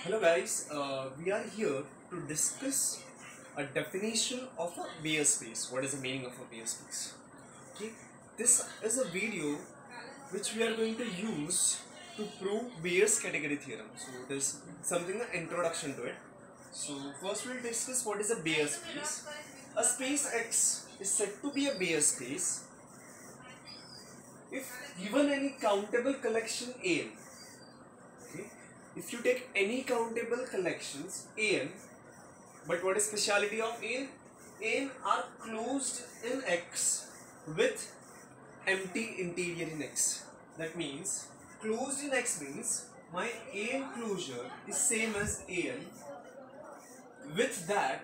Hello guys, we are here to discuss a definition of a Baire space. What is the meaning of a Baire space? Okay, this is a video which we are going to use to prove Baire's category theorem. So it is something an introduction to it. So first we'll discuss what is a Baire space. A space X is said to be a Baire space if given any countable collection A. Okay. If you take any countable collections AN, but what is speciality of AN? AN are closed in X with empty interior in X. That means closed in X means my AN closure is same as AN with that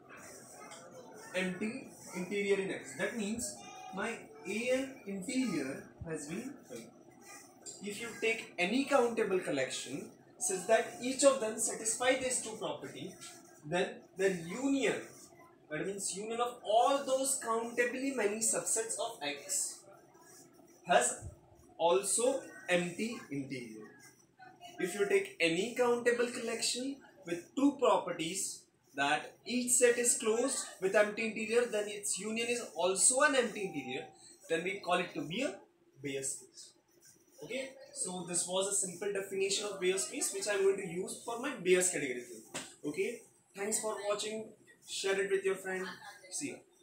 empty interior in X. That means my AN interior has been filled. If you take any countable collection such that each of them satisfy these two property, then the union, that means union of all those countably many subsets of X, has also empty interior. If you take any countable collection with two properties that each set is closed with empty interior, then its union is also an empty interior, then we call it to be a Baire space. Okay, so this was a simple definition of Baire space which I am going to use for my Baire's category theorem. Okay, thanks for watching. Share it with your friend. See you.